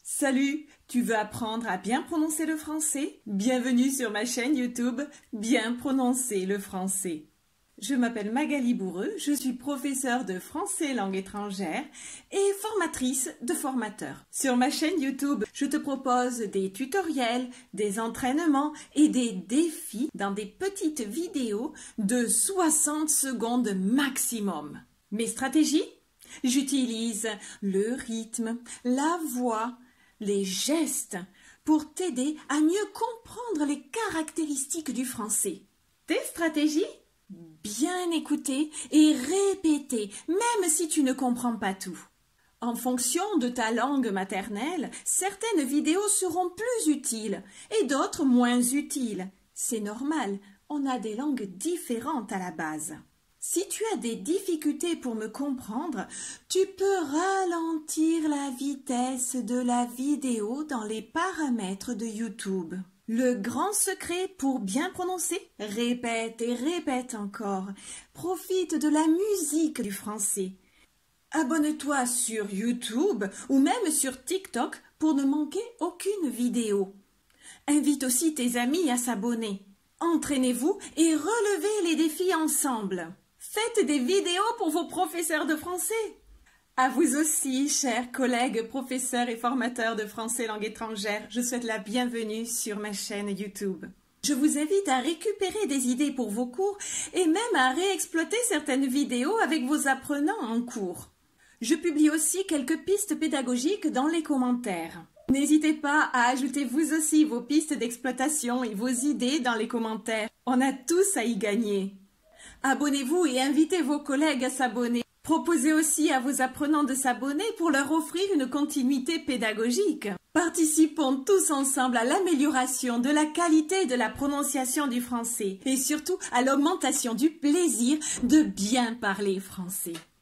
Salut, tu veux apprendre à bien prononcer le français? Bienvenue sur ma chaîne YouTube Bien prononcer le français. Je m'appelle Magali Bourreux, je suis professeure de français langue étrangère et formatrice de formateurs. Sur ma chaîne YouTube, je te propose des tutoriels, des entraînements et des défis dans des petites vidéos de 60 secondes maximum. Mes stratégies? J'utilise le rythme, la voix, les gestes pour t'aider à mieux comprendre les caractéristiques du français. Tes stratégies? Bien écouter et répéter, même si tu ne comprends pas tout. En fonction de ta langue maternelle, certaines vidéos seront plus utiles et d'autres moins utiles. C'est normal, on a des langues différentes à la base. Si tu as des difficultés pour me comprendre, tu peux ralentir la vitesse de la vidéo dans les paramètres de YouTube. Le grand secret pour bien prononcer, répète et répète encore. Profite de la musique du français. Abonne-toi sur YouTube ou même sur TikTok pour ne manquer aucune vidéo. Invite aussi tes amis à s'abonner. Entraînez-vous et relevez les défis ensemble. Faites des vidéos pour vos professeurs de français. À vous aussi, chers collègues, professeurs et formateurs de français langue étrangère, je souhaite la bienvenue sur ma chaîne YouTube. Je vous invite à récupérer des idées pour vos cours et même à réexploiter certaines vidéos avec vos apprenants en cours. Je publie aussi quelques pistes pédagogiques dans les commentaires. N'hésitez pas à ajouter vous aussi vos pistes d'exploitation et vos idées dans les commentaires. On a tous à y gagner. Abonnez-vous et invitez vos collègues à s'abonner. Proposez aussi à vos apprenants de s'abonner pour leur offrir une continuité pédagogique. Participons tous ensemble à l'amélioration de la qualité de la prononciation du français et surtout à l'augmentation du plaisir de bien parler français.